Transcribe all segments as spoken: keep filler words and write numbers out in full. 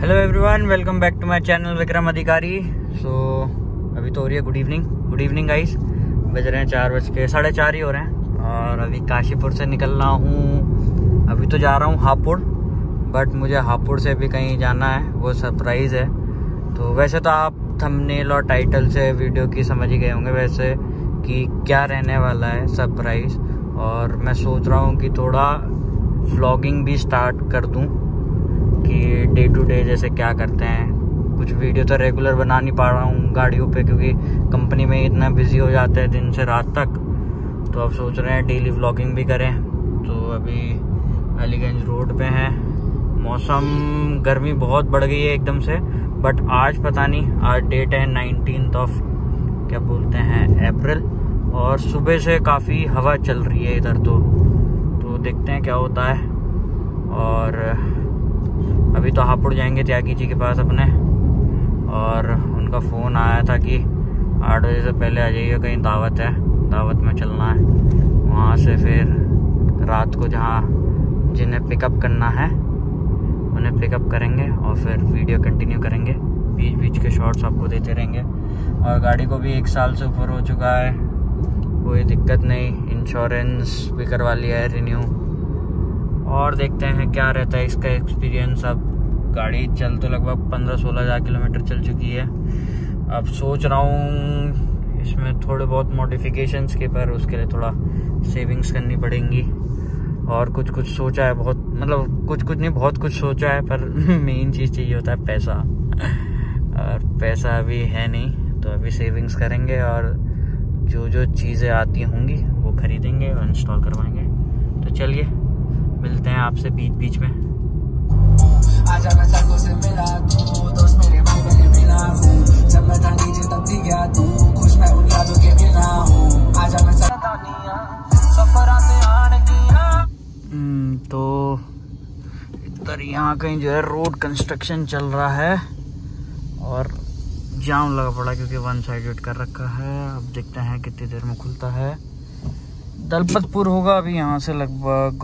Hello everyone, welcome back to my channel Vikram Adhikari. So so, अभी तो हो रही है good evening good evening guys. बज रहे हैं चार बज के साढ़े चार ही हो रहे हैं और अभी काशीपुर से निकल रहा हूँ। अभी तो जा रहा हूँ हापुड़, बट मुझे हापुड़ से भी कहीं जाना है, वो सरप्राइज़ है। तो वैसे तो आप थंबनेल और टाइटल से वीडियो की समझ ही गए होंगे वैसे कि क्या रहने वाला है सरप्राइज़। और मैं सोच रहा हूँ कि थोड़ा व्लॉगिंग भी स्टार्ट कर दूँ कि डे टू डे जैसे क्या करते हैं। कुछ वीडियो तो रेगुलर बना नहीं पा रहा हूँ गाड़ियों पे, क्योंकि कंपनी में इतना बिजी हो जाते हैं दिन से रात तक। तो अब सोच रहे हैं डेली व्लॉगिंग भी करें। तो अभी अलीगंज रोड पे हैं। मौसम गर्मी बहुत बढ़ गई है एकदम से, बट आज पता नहीं, आज डेट है नाइनटीन्थ ऑफ क्या बोलते हैं अप्रैल, और सुबह से काफ़ी हवा चल रही है इधर। तो तो देखते हैं क्या होता है। और अभी तो हापुड़ जाएंगे त्यागी जी के पास अपने, और उनका फ़ोन आया था कि आठ बजे से पहले आ जाइए, कहीं दावत है, दावत में चलना है। वहाँ से फिर रात को जहाँ जिन्हें पिकअप करना है उन्हें पिकअप करेंगे और फिर वीडियो कंटिन्यू करेंगे। बीच बीच के शॉट्स आपको देते रहेंगे। और गाड़ी को भी एक साल से ऊपर हो चुका है, कोई दिक्कत नहीं, इंश्योरेंस भी करवा लिया है रिन्यू। और देखते हैं क्या रहता है इसका एक्सपीरियंस। अब गाड़ी चल तो लगभग पंद्रह सोलह हज़ार किलोमीटर चल चुकी है। अब सोच रहा हूँ इसमें थोड़े बहुत मॉडिफिकेशंस के, पर उसके लिए थोड़ा सेविंग्स करनी पड़ेंगी। और कुछ कुछ सोचा है, बहुत मतलब कुछ कुछ नहीं बहुत कुछ सोचा है, पर मेन चीज़ चाहिए होता है पैसा। और पैसा अभी है नहीं, तो अभी सेविंग्स करेंगे और जो जो चीज़ें आती होंगी वो खरीदेंगे और इंस्टॉल करवाएंगे। तो चलिए मिलते हैं आपसे बीच बीच में। आजा मैं सड़कों से मिला तू, दोस्त मेरे भाई मैंने मिला हूँ, जब मैं था नीचे तब भी गया तू, खुश मैं उन यादों के बिना हूँ। आजा मैं सफर आते आने की। तो इधर यहाँ कहीं जो है रोड कंस्ट्रक्शन चल रहा है और जाम लगा पड़ा क्योंकि वन साइडेड कर रखा है। अब देखते हैं कितनी देर में खुलता है। दलपतपुर होगा अभी यहाँ से लगभग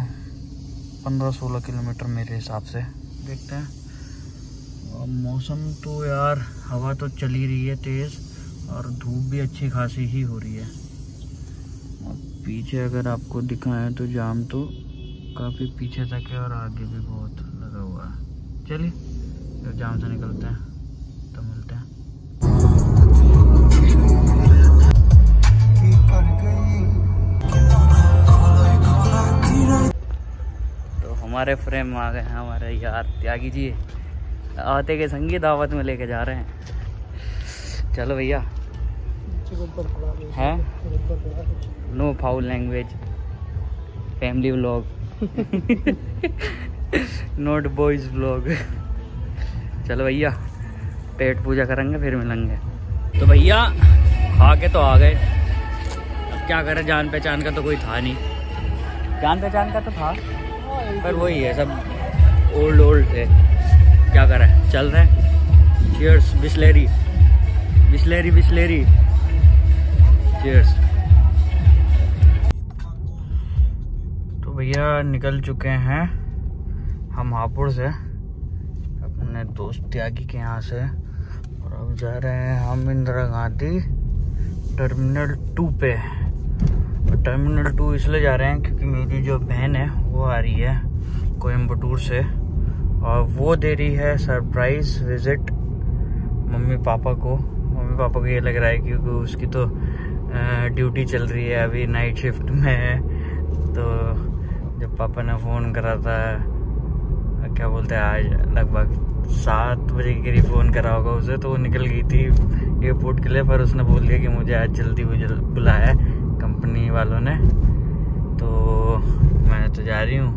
पंद्रह सोलह किलोमीटर मेरे हिसाब से, देखते हैं। और मौसम तो यार हवा तो चल ही रही है तेज़, और धूप भी अच्छी खासी ही हो रही है। और पीछे अगर आपको दिखाएं तो जाम तो काफ़ी पीछे तक है और आगे भी बहुत लगा हुआ है। चलिए जब जाम से निकलते हैं तो मिलते हैं। हमारे फ्रेम आ गए हैं हमारे यार त्यागी जी, आते के संगी दावत में लेके जा रहे हैं। चलो भैया, हैं no foul language, family vlog, not boys vlog. चलो भैया, पेट पूजा करेंगे फिर मिलेंगे। तो भैया खा के तो आ गए, अब क्या करें, जान पहचान का तो कोई था नहीं। जान पहचान का तो था पर वही है, सब ओल्ड ओल्ड थे, क्या करें, चल रहे हैं। Cheers Bisleri Bisleri Bisleri cheers. तो भैया निकल चुके हैं हम हापुड़ से अपने दोस्त त्यागी के यहाँ से, और अब जा रहे हैं हम इंदिरा गांधी टर्मिनल टू पे। टर्मिनल टू इसलिए जा रहे हैं क्योंकि मेरी जो बहन है वो आ रही है कोयम्बटूर से, और वो दे रही है सरप्राइज़ विज़िट मम्मी पापा को। मम्मी पापा को ये लग रहा है क्योंकि उसकी तो ड्यूटी चल रही है, अभी नाइट शिफ्ट में है। तो जब पापा ने फ़ोन करा था, क्या बोलते हैं, आज लगभग सात बजे के करीब फ़ोन करा होगा उसे, तो वो निकल गई थी एयरपोर्ट के लिए, पर उसने बोल दिया कि मुझे आज जल्दी बुलाया है कंपनी वालों ने, तो मैं तो जा रही हूँ।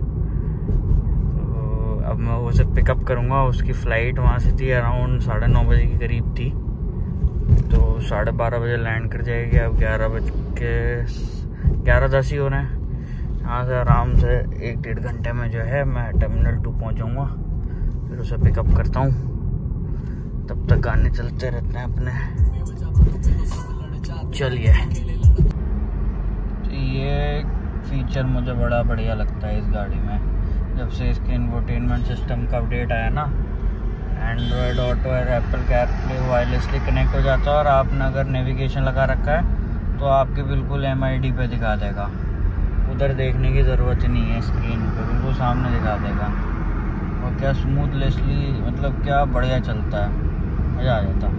तो अब मैं उसे पिकअप करूँगा। उसकी फ़्लाइट वहाँ से थी अराउंड साढ़े नौ बजे के करीब थी, तो साढ़े बारह बजे लैंड कर जाएगी। अब ग्यारह बज के ग्यारह दस ही हो रहे हैं। यहाँ से आराम से एक डेढ़ घंटे में जो है मैं टर्मिनल टू पहुँचूँगा, फिर उसे पिकअप करता हूँ। तब तक गाने चलते रहते हैं अपने। चलिए, ये फीचर मुझे बड़ा बढ़िया लगता है इस गाड़ी में। जब से इसके इंफोटेनमेंट सिस्टम का अपडेट आया ना, एंड्रॉयड ऑटो और एप्पल कारप्ले वायरलेसली कनेक्ट हो जाता है, और आपने अगर नेविगेशन लगा रखा है तो आपके बिल्कुल एम आई डी पे दिखा देगा, उधर देखने की ज़रूरत ही नहीं है, स्क्रीन पे बिल्कुल सामने दिखा देगा। और क्या स्मूथलेसली, मतलब क्या बढ़िया चलता है, मज़ा आ जाता है।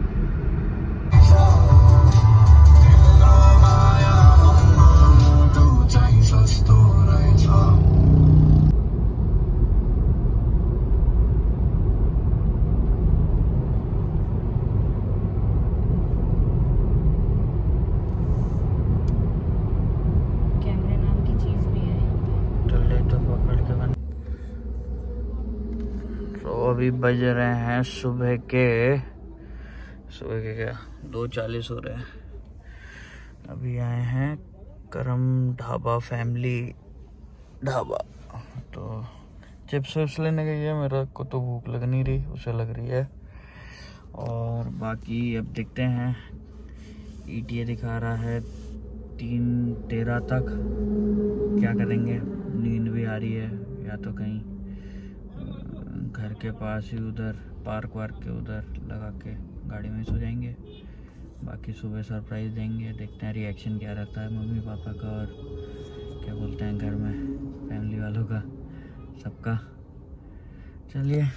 अभी बज रहे हैं सुबह के सुबह के क्या दो चालीस हो रहे हैं। अभी आए हैं करम ढाबा, फैमिली ढाबा। तो चिप्स विप्स लेने गई है, मेरा को तो भूख लग नहीं रही, उसे लग रही है। और बाकी अब देखते हैं, ई टी ए दिखा रहा है तीन तेरह तक, क्या करेंगे, नींद भी आ रही है, या तो कहीं घर के पास ही उधर पार्क वार्क के उधर लगा के गाड़ी में सो जाएंगे। बाकी सुबह सरप्राइज़ देंगे, देखते हैं रिएक्शन क्या रहता है मम्मी पापा का, और क्या बोलते हैं घर में फैमिली वालों का, सबका। चलिए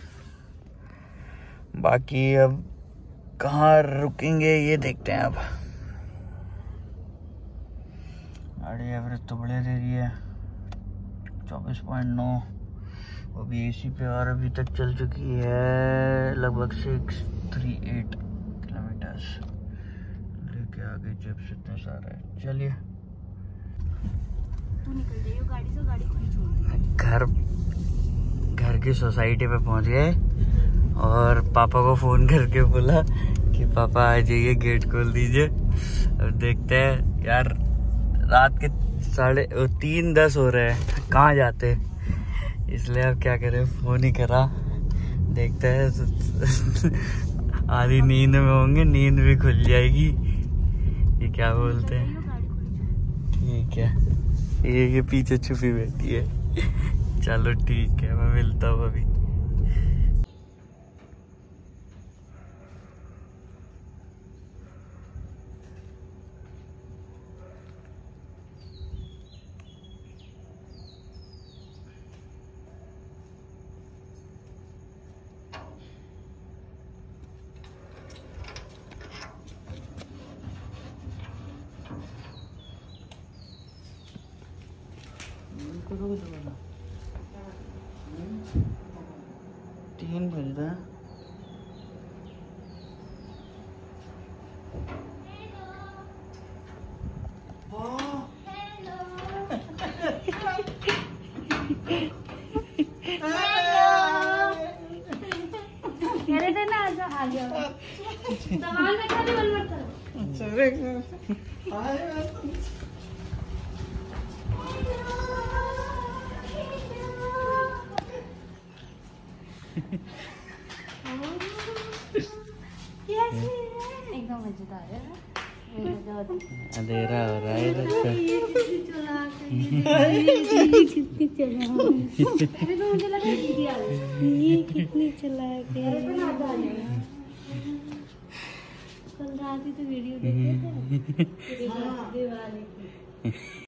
बाकी अब कहाँ रुकेंगे ये देखते हैं। अब गाड़ी एवरेज तो बढ़िया दे रही है, चौबीस पॉइंट नौ, अभी एसी पे, और अभी तक चल चुकी है लगभग सिक्स थ्री एट किलोमीटर्स। लेके आ गए चिप्स इतने सारे। चलिए घर घर की सोसाइटी पे पहुंच गए, और पापा को फोन करके बोला कि पापा आ जाइए, गेट खोल दीजिए। अब देखते हैं यार, रात के साढ़े तीन दस हो रहे हैं, कहाँ जाते, इसलिए अब क्या करें, फोन ही करा। देखते हैं आधी नींद में होंगे, नींद भी खुल जाएगी, ये क्या बोलते हैं। ठीक है, ये ये पीछे छुपी बैठी है। चलो ठीक है, मैं मिलता हूँ अभी। तीन बज रहा है। मेरे से ना आजा आ गया दवाल में खाली बल मत करो। चले एकदम मजेदार है, अंधेरा हो रहा है रास्ता। कितनी चला मुझे लगा ये कितनी चला के कल रात ही तो वीडियो देखे थे।